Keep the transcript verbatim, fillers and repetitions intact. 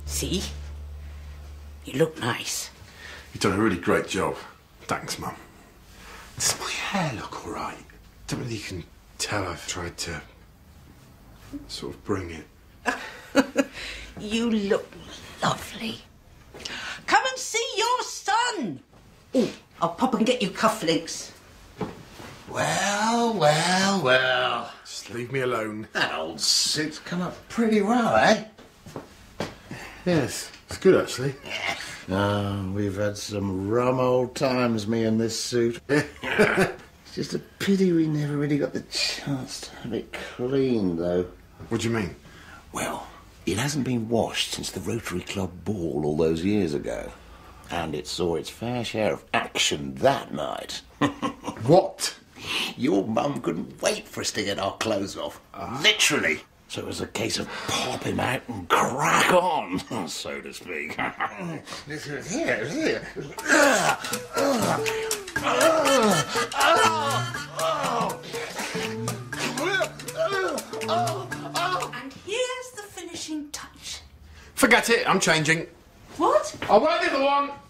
See? You look nice. You've done a really great job. Thanks, Mum. Does my hair look all right? Don't really you can tell I've tried to sort of bring it. You look lovely. Come and see your son. Oh, I'll pop and get you cufflinks. Well, well, well. Just leave me alone. That old suit's come up pretty well, eh? Yes, it's good actually. Oh, we've had some rum old times, me and this suit. It's just a pity we never really got the chance to have it cleaned, though. What do you mean? Well, it hasn't been washed since the Rotary Club ball all those years ago. And it saw its fair share of action that night. What? Your mum couldn't wait for us to get our clothes off. Uh. Literally. So it was a case of pop him out and crack on, so to speak. Here, here. And here's the finishing touch. Forget it, I'm changing. What? I'll wear the other one.